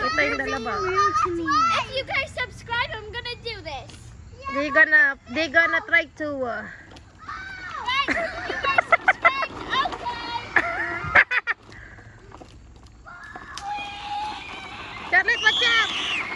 Ito yung dalawa. If you guys subscribe, I'm gonna do this. They gonna try to. Right? You guys subscribe? Okay. Charlotte, watch out!